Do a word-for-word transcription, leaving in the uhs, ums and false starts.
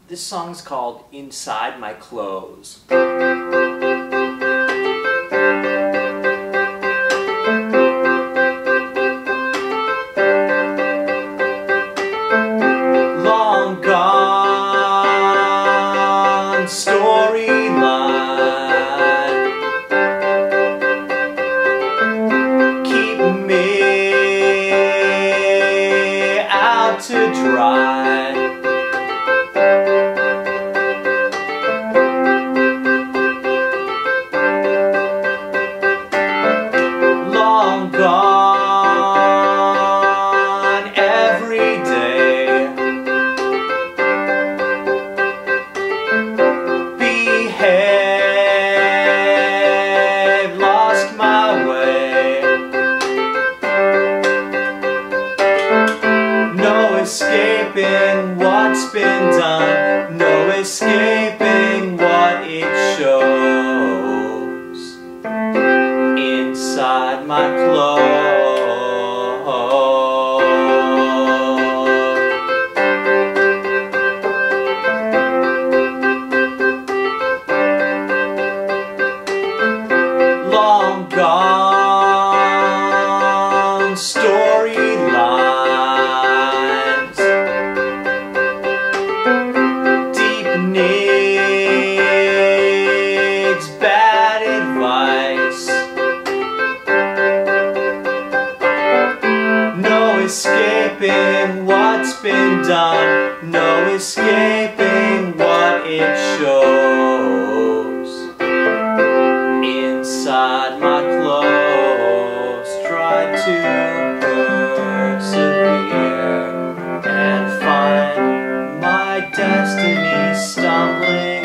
This song's called Inside My Clothes. Long gone storyline, keep me out to dry. Long gone every day, behave, lost my way, no escaping what's been done, no escaping what it shows inside my clothes. Long gone storylines, deep needs, bad advice, no escaping what's been done, no escaping what it shows inside my clothes. Try to persevere and find my destiny stumbling